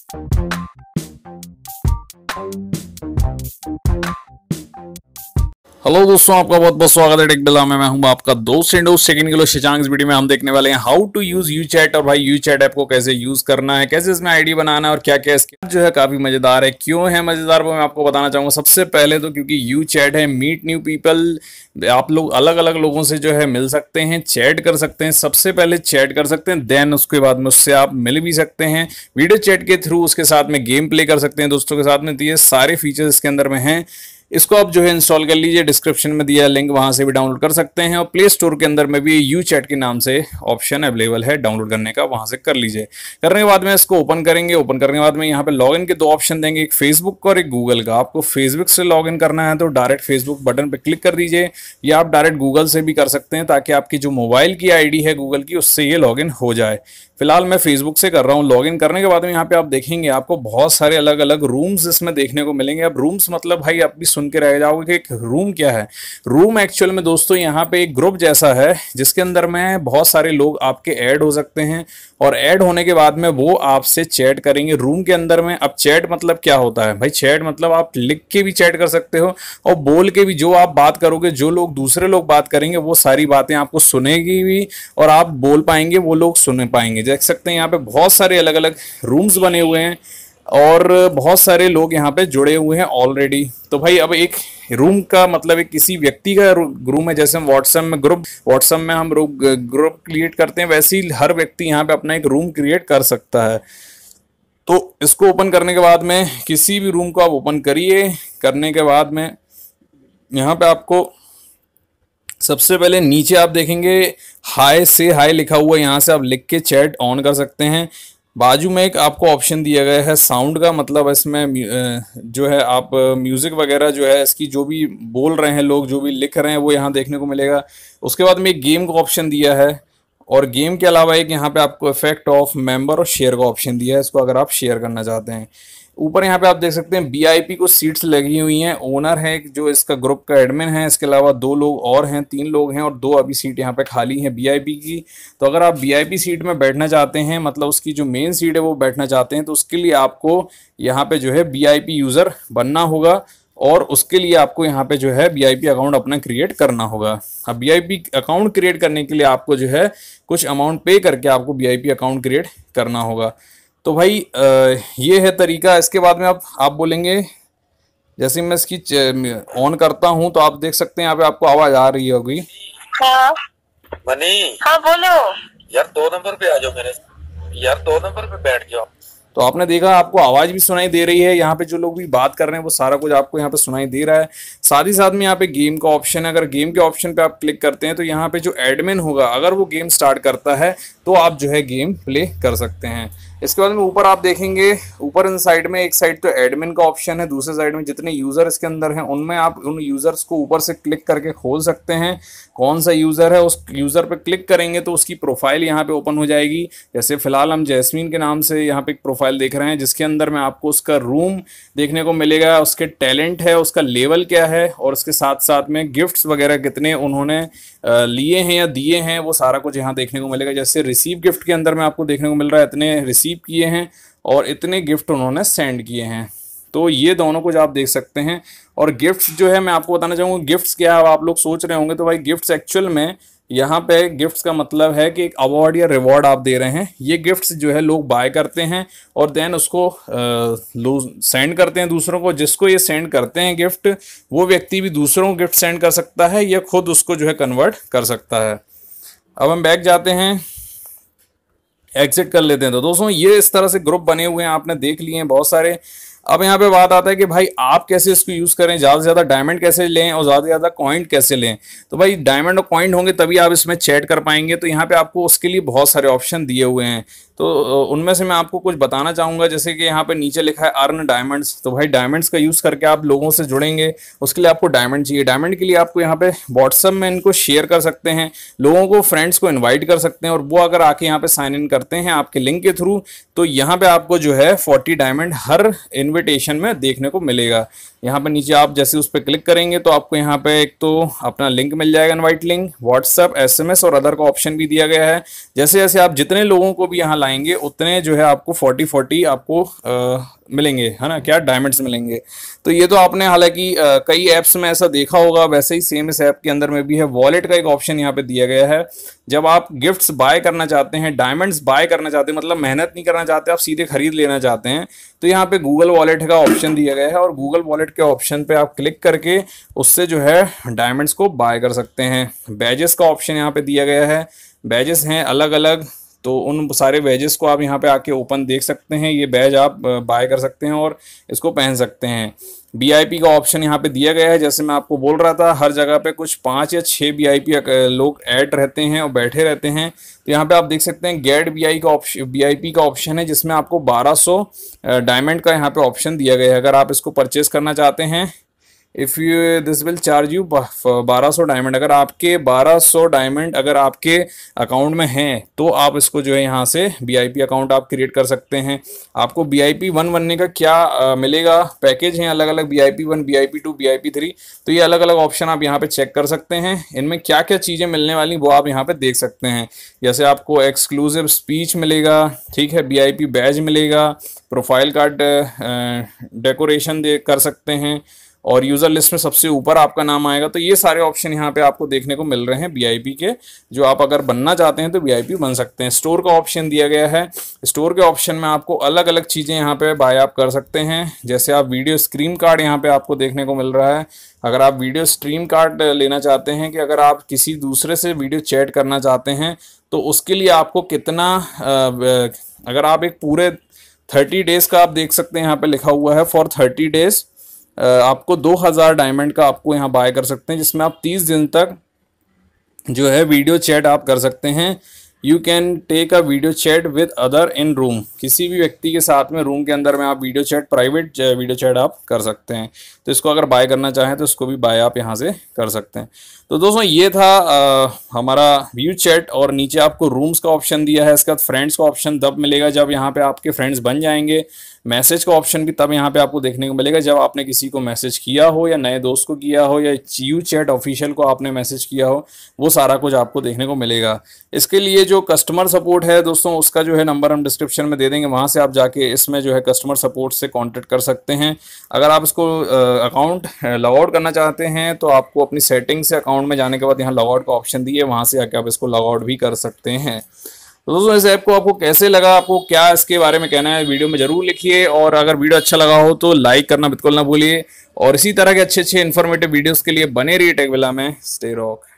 Hello दोस्तों, आपका बहुत बहुत स्वागत है टेक बिला में। मैं हूं आपका दोस्त एंड सेकंड किलो शशांक। इस वीडियो में हम देखने वाले हैं how to use you chat और भाई यू चैट ऐप को कैसे यूज करना है, कैसे इसमें आईडी बनाना है और क्या क्या इसके जो है काफी मजेदार है। क्यों है मजेदार वो मैं आपको बताना चाहूंगा। सबसे पहले तो क्योंकि यू चैट है, मीट न्यू पीपल, आप लोग अलग अलग लोगों से जो है मिल सकते हैं, चैट कर सकते हैं। सबसे पहले चैट कर सकते हैं, देन उसके बाद में उससे आप मिल भी सकते हैं वीडियो चैट के थ्रू। उसके साथ में गेम प्ले कर सकते हैं दोस्तों के साथ में। तो ये सारे फीचर्स इसके अंदर में हैं। इसको आप जो है इंस्टॉल कर लीजिए, डिस्क्रिप्शन में दिया लिंक, वहां से भी डाउनलोड कर सकते हैं। और प्ले स्टोर के अंदर में भी यू चैट के नाम से ऑप्शन अवेलेबल है डाउनलोड करने का, वहां से कर लीजिए। करने के बाद में इसको ओपन करेंगे। ओपन करने के बाद में यहाँ पे लॉगिन के दो ऑप्शन देंगे, एक फेसबुक का और एक गूगल का। आपको फेसबुक से लॉगिन करना है तो डायरेक्ट फेसबुक बटन पे क्लिक कर दीजिए, या आप डायरेक्ट गूगल से भी कर सकते हैं, ताकि आपकी जो मोबाइल की आईडी है गूगल की, उससे ये लॉगिन हो जाए। फिलहाल मैं फेसबुक से कर रहा हूँ। लॉगिन करने के बाद में यहाँ पे आप देखेंगे आपको बहुत सारे अलग अलग रूम्स इसमें देखने को मिलेंगे। अब रूम्स मतलब भाई आप भी सुन के रह जाओगे कि एक रूम क्या है। रूम एक्चुअल में दोस्तों यहाँ पे एक ग्रुप जैसा है, जिसके अंदर में बहुत सारे लोग आपके ऐड हो सकते हैं, और ऐड होने के बाद में वो आपसे चैट करेंगे रूम के अंदर में। अब चैट मतलब क्या होता है भाई? चैट मतलब आप लिख के भी चैट कर सकते हो और बोल के भी। जो आप बात करोगे, जो लोग दूसरे लोग बात करेंगे, वो सारी बातें आपको सुनेगी भी, और आप बोल पाएंगे, वो लोग सुन पाएंगे। देख सकते हैं यहाँ पे बहुत सारे अलग अलग रूम्स बने हुए हैं और बहुत सारे लोग यहाँ पे जुड़े हुए हैं ऑलरेडी। तो भाई अब एक रूम का मतलब एक किसी व्यक्ति का रूम है। जैसे हम व्हाट्सएप में हम ग्रुप क्रिएट करते हैं, वैसे ही हर व्यक्ति यहाँ पे अपना एक रूम क्रिएट कर सकता है। तो इसको ओपन करने के बाद में किसी भी रूम को आप ओपन करिए। करने के बाद में यहाँ पे आपको सबसे पहले नीचे आप देखेंगे हाय से हाय लिखा हुआ है, यहाँ से आप लिख के चैट ऑन कर सकते हैं। बाजू में एक आपको ऑप्शन दिया गया है साउंड का, मतलब इसमें जो है आप म्यूजिक वगैरह जो है इसकी, जो भी बोल रहे हैं लोग, जो भी लिख रहे हैं, वो यहाँ देखने को मिलेगा। उसके बाद में एक गेम का ऑप्शन दिया है, और गेम के अलावा एक यहाँ पे आपको इफेक्ट ऑफ मेंबर और शेयर का ऑप्शन दिया है, इसको अगर आप शेयर करना चाहते हैं। ऊपर यहाँ पे आप देख सकते हैं वीआईपी को सीट्स लगी हुई हैं। ओनर है जो इसका ग्रुप का एडमिन है, इसके अलावा दो लोग और हैं, 3 लोग हैं, और 2 अभी सीट यहाँ पे खाली हैं वीआईपी की। तो अगर आप वीआईपी सीट में बैठना चाहते हैं, मतलब उसकी जो मेन सीट है वो बैठना चाहते हैं, तो उसके लिए आपको यहाँ पे जो है वीआईपी यूज़र बनना होगा, और उसके लिए आपको यहाँ पे जो है वीआईपी अकाउंट अपना क्रिएट करना होगा। अब वीआईपी अकाउंट क्रिएट करने के लिए आपको जो है कुछ अमाउंट पे करके आपको वीआईपी अकाउंट क्रिएट करना होगा। तो भाई ये है तरीका। इसके बाद में आप बोलेंगे, जैसे मैं इसकी ऑन करता हूं तो आप देख सकते हैं यहाँ पे आपको आवाज आ रही होगी। हाँ मनी, हाँ बोलो यार 2 नंबर पे आ जाओ मेरे। यार 2 नंबर पे बैठ जाओ। तो आपने देखा, आपको आवाज भी सुनाई दे रही है। यहाँ पे जो लोग भी बात कर रहे हैं वो सारा कुछ आपको यहाँ पे सुनाई दे रहा है। साथ ही साथ में यहाँ पे गेम का ऑप्शन है। अगर गेम के ऑप्शन पे आप क्लिक करते हैं तो यहाँ पे जो एडमिन होगा, अगर वो गेम स्टार्ट करता है तो आप जो है गेम प्ले कर सकते हैं। इसके बाद में ऊपर आप देखेंगे, ऊपर इन साइड में एक साइड तो एडमिन का ऑप्शन है, दूसरे साइड में जितने यूजर इसके अंदर हैं उनमें आप उन यूजर्स को ऊपर से क्लिक करके खोल सकते हैं। कौन सा यूजर है, उस यूजर पे क्लिक करेंगे तो उसकी प्रोफाइल यहाँ पे ओपन हो जाएगी। जैसे फिलहाल हम जैस्मीन के नाम से यहाँ पे एक प्रोफाइल देख रहे हैं, जिसके अंदर में आपको उसका रूम देखने को मिलेगा, उसके टैलेंट है, उसका लेवल क्या है, और उसके साथ साथ में गिफ्ट्स वगैरह कितने उन्होंने लिए हैं या दिए हैं, वो सारा कुछ यहाँ देखने को मिलेगा। जैसे रिसीव गिफ्ट के अंदर में आपको देखने को मिल रहा है इतने रिसीव किए हैं और इतने गिफ्ट उन्होंने सेंड किए हैं। तो ये दोनों कुछ आप देख सकते हैं। और गिफ्ट्स जो है मैं आपको बताना चाहूँगा, गिफ्ट्स क्या है आप लोग सोच रहे होंगे। तो भाई गिफ्ट्स एक्चुअल में यहाँ पे गिफ्ट्स का मतलब है कि एक अवार्ड या रिवॉर्ड आप दे रहे हैं। ये गिफ्ट्स जो है लोग बाय करते हैं और देन उसको सेंड करते हैं दूसरों को। जिसको ये सेंड करते हैं गिफ्ट, वो व्यक्ति भी दूसरों को गिफ्ट सेंड कर सकता है या खुद उसको जो है कन्वर्ट कर सकता है। अब हम बैक जाते हैं, एग्जिट कर लेते हैं। तो दोस्तों ये इस तरह से ग्रुप बने हुए हैं, आपने देख लिए हैं बहुत सारे। अब यहाँ पे बात आता है कि भाई आप कैसे इसको यूज करें, ज़्यादा से ज़्यादा डायमंड कैसे लें और ज़्यादा से ज़्यादा कॉइन कैसे लें। तो भाई डायमंड और कॉइन होंगे तभी आप इसमें चैट कर पाएंगे। तो यहाँ पे आपको उसके लिए बहुत सारे ऑप्शन दिए हुए हैं, तो उनमें से मैं आपको कुछ बताना चाहूँगा। जैसे कि यहाँ पे नीचे लिखा है अर्न डायमंड्स। तो भाई डायमंड्स का यूज़ करके आप लोगों से जुड़ेंगे, उसके लिए आपको डायमंड चाहिए। डायमंड के लिए आपको यहाँ पे व्हाट्सअप में इनको शेयर कर सकते हैं, लोगों को, फ्रेंड्स को इन्वाइट कर सकते हैं, और वो अगर आके यहाँ पे साइन इन करते हैं आपके लिंक के थ्रू, तो यहाँ पे आपको जो है 40 डायमंड हर इन्विटेशन में देखने को मिलेगा। यहाँ पे नीचे आप जैसे उस पर क्लिक करेंगे तो आपको यहाँ पे एक तो अपना लिंक मिल जाएगा, इनवाइट लिंक, व्हाट्सएप, SMS और अदर का ऑप्शन भी दिया गया है। जैसे जैसे आप जितने लोगों को भी यहाँ लाएंगे उतने जो है आपको 40 आपको मिलेंगे, है ना, क्या डायमंड्स मिलेंगे। तो ये तो आपने हालांकि कई ऐप्स में ऐसा देखा होगा, वैसे ही सेम इस ऐप के अंदर में भी है। वॉलेट का एक ऑप्शन यहाँ पे दिया गया है। जब आप गिफ्ट्स बाय करना चाहते हैं, डायमंड्स बाय करना चाहते हैं, मतलब मेहनत नहीं करना चाहते, आप सीधे खरीद लेना चाहते हैं, तो यहाँ पे गूगल वॉलेट का ऑप्शन दिया गया है और गूगल वॉलेट के ऑप्शन पे आप क्लिक करके उससे जो है डायमंड्स को बाय कर सकते हैं। बैजेस का ऑप्शन यहाँ पे दिया गया है। बैजेस हैं अलग अलग, तो उन सारे बैजेस को आप यहाँ पे आके ओपन देख सकते हैं। ये बैज आप बाय कर सकते हैं और इसको पहन सकते हैं। वीआईपी का ऑप्शन यहाँ पे दिया गया है। जैसे मैं आपको बोल रहा था, हर जगह पे कुछ 5 या 6 वीआईपी लोग ऐड रहते हैं और बैठे रहते हैं। तो यहाँ पे आप देख सकते हैं गेट वीआईपी का ऑप्शन है, जिसमें आपको 1200 डायमंड का यहाँ पे ऑप्शन दिया गया है। अगर आप इसको परचेज करना चाहते हैं, if you this will charge you 1200 diamond. अगर आपके 1200 डायमंड अगर आपके अकाउंट में हैं तो आप इसको जो है यहाँ से वीआईपी अकाउंट आप क्रिएट कर सकते हैं। आपको वीआईपी 1 बनने का क्या मिलेगा, पैकेज हैं अलग अलग, वीआईपी 1, वीआईपी 2, वीआईपी 3। तो ये अलग अलग ऑप्शन आप यहाँ पे चेक कर सकते हैं। इनमें क्या क्या चीज़ें मिलने वाली वो आप यहाँ पे देख सकते हैं। जैसे आपको एक्सक्लूसिव स्पीच मिलेगा, ठीक है, वीआईपी बैज मिलेगा, प्रोफाइल कार्ड डेकोरेशन कर सकते हैं और यूज़र लिस्ट में सबसे ऊपर आपका नाम आएगा। तो ये सारे ऑप्शन यहाँ पे आपको देखने को मिल रहे हैं वीआईपी के, जो आप अगर बनना चाहते हैं तो वीआईपी बन सकते हैं। स्टोर का ऑप्शन दिया गया है। स्टोर के ऑप्शन में आपको अलग अलग चीज़ें यहाँ पे बाय आप कर सकते हैं। जैसे आप वीडियो स्ट्रीम कार्ड यहाँ पे आपको देखने को मिल रहा है। अगर आप वीडियो स्ट्रीम कार्ड लेना चाहते हैं कि अगर आप किसी दूसरे से वीडियो चैट करना चाहते हैं तो उसके लिए आपको कितना, अगर आप एक पूरे 30 डेज़ का आप देख सकते हैं यहाँ पे लिखा हुआ है फॉर 30 डेज़, आपको 2000 डायमंड का आपको यहाँ बाय कर सकते हैं, जिसमें आप 30 दिन तक जो है वीडियो चैट आप कर सकते हैं। You can take a video chat with other in room. किसी भी व्यक्ति के साथ में रूम के अंदर में आप video chat, private video chat आप कर सकते हैं। तो इसको अगर बाय करना चाहें तो इसको भी बाय आप यहाँ से कर सकते हैं। तो दोस्तों ये था हमारा व्यू चैट, और नीचे आपको रूम्स का ऑप्शन दिया है। इसके बाद फ्रेंड्स का ऑप्शन तब मिलेगा जब यहाँ पे आपके फ्रेंड्स बन जाएंगे। मैसेज का ऑप्शन भी तब यहाँ पे आपको देखने को मिलेगा जब आपने किसी को मैसेज किया हो, या नए दोस्त को किया हो, या यू चैट ऑफिशियल को आपने मैसेज किया हो, वो सारा कुछ आपको देखने को मिलेगा। इसके लिए जो कस्टमर सपोर्ट है दोस्तों, उसका जो है नंबर हम डिस्क्रिप्शन में दे देंगे, वहाँ से आप जाके इसमें जो है कस्टमर सपोर्ट से कॉन्टेक्ट कर सकते हैं। अगर आप इसको अकाउंट लॉग आउट करना चाहते हैं तो आपको अपनी सेटिंग से अकाउंट में जाने के बाद यहाँ लॉग आउट का ऑप्शन दिए, वहाँ से आके आप इसको लॉग आउट भी कर सकते हैं। तो दोस्तों इस ऐप को आपको कैसे लगा, आपको क्या इसके बारे में कहना है, वीडियो में जरूर लिखिए। और अगर वीडियो अच्छा लगा हो तो लाइक करना बिल्कुल ना भूलिए, और इसी तरह के अच्छे अच्छे इन्फॉर्मेटिव वीडियोस के लिए बने रहिए टेक विला में। Stay rock.